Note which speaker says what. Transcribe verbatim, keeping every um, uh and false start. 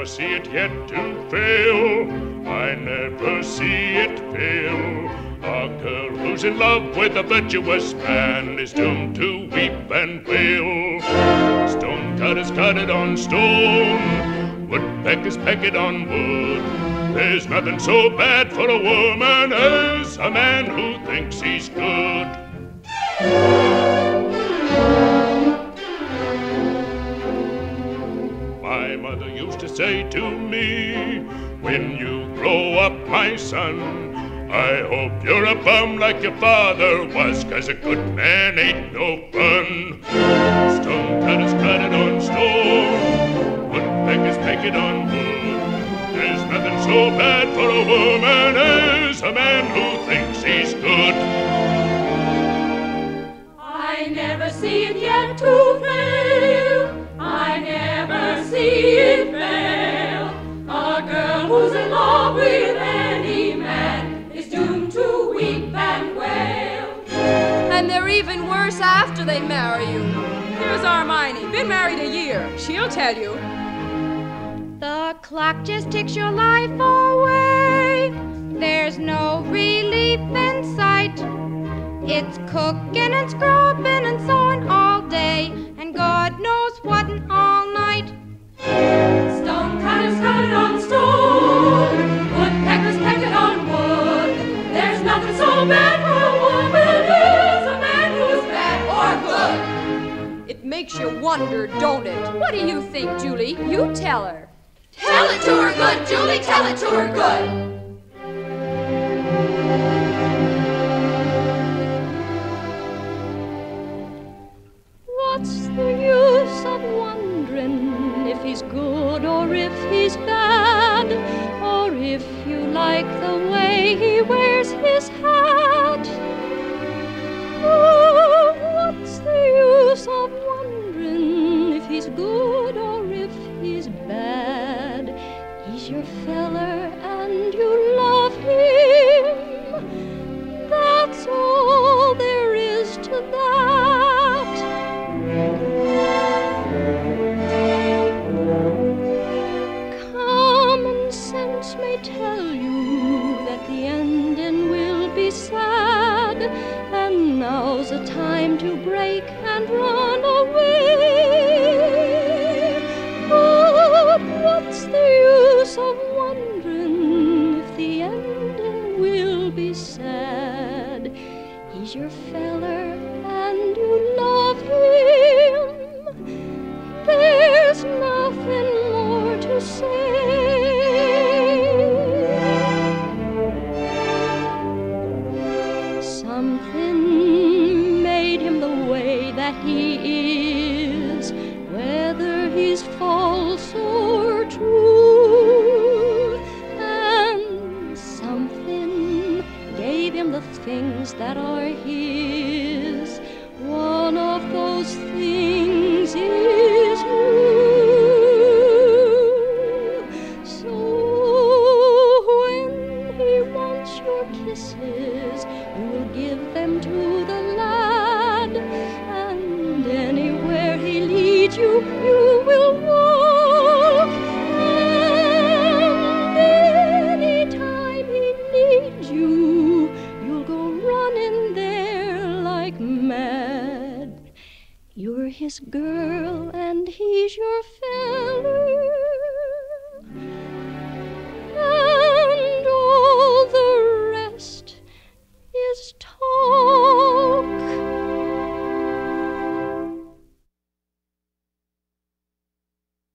Speaker 1: never see it yet to fail. I never see it fail. A girl who's in love with a virtuous man is doomed to weep and wail. Stonecutters cut it on stone, woodpeckers peck it on wood. There's nothing so bad for a woman as a man who thinks he's good. My mother used to say to me, when you grow up, my son, I hope you're a bum like your father was, 'cause a good man ain't no fun. Stonecutters cut it on stone, woodpeckers peck it on wood. There's nothing so bad for a woman as a man who thinks he's good.
Speaker 2: I never see it yet to fail. I never see it fail. A girl who's in love with any man is doomed to weep and wail.
Speaker 3: And they're even worse after they marry you. Here's Armini, been married a year. She'll tell you.
Speaker 4: The clock just ticks your life away. There's no relief in sight. It's cooking and scrubbing and sewing all day, and God knows what all night.
Speaker 2: Stonecutters cut it on stone, woodpeckers peck it on wood. There's nothing so bad for a woman as a man who's bad or good.
Speaker 3: It makes you wonder, don't it? What do you think, Julie? You tell her.
Speaker 2: Tell it to her good, Julie, tell it to her good.
Speaker 5: What's the use of wondering if he's good or if he's bad, or if you like the way he wears his hat? Oh, what's the use of wondering if he's good or if he's bad? He's your feller and you love him. That's all there is to that. Common sense may tell you that the ending will be sad, and now's the time to break and run away. But what's the use of wondering if the ending will be sad? He's your feller and you love him. There's nothing more to say. Something made him the way that he is, whether he's false or true. And something gave him the things that are his. One of those things is you. So when he wants your kisses, you will give them to the lad, and anywhere he leads you, you will walk. And anytime he needs you, you'll go running there like mad. You're his girl and he's your feller.